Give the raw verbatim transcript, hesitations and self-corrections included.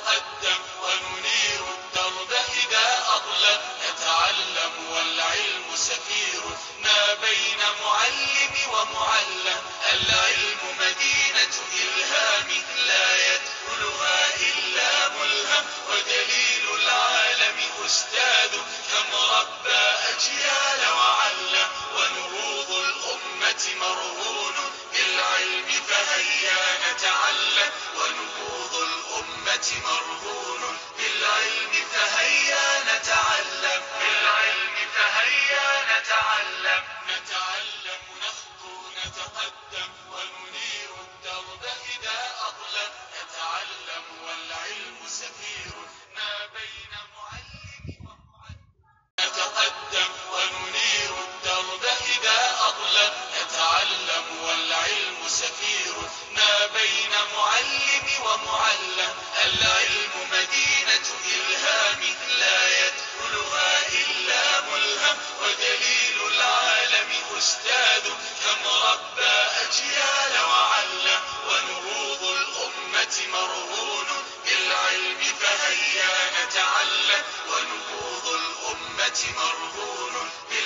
نتقدم وننير الدرب إذا أظلم، نتعلم والعلم سفيرنا بين معلم ومعلم. العلم مدينة إلهام لا يدخلها إلا ملهم، ودليل العالم أستاذ كم ربى أجيال وعلم. ونهوض الأمة مرهون بالعلم فهيا نتعلم، ونهوض الأمة مرهون بالعلم فهيا نتعلم، بالعلم فهيا نتعلم. نتعلم نخطو نتقدم وننير الدرب إذا أظلم، نتعلم والعلم سفيرنا بين معلم ومعلم. نتقدم وننير الدرب إذا أظلم، نتعلم والعلم سفيرنا بين معلم ومعلم. العلم مدينة إلهام لا يدخلها إلا ملهم، ودليل العالم أستاذ كم ربى أجيال وعلم. ونهوض الأمة مرهون بالعلم فهيا نتعلم، ونهوض الأمة مرهون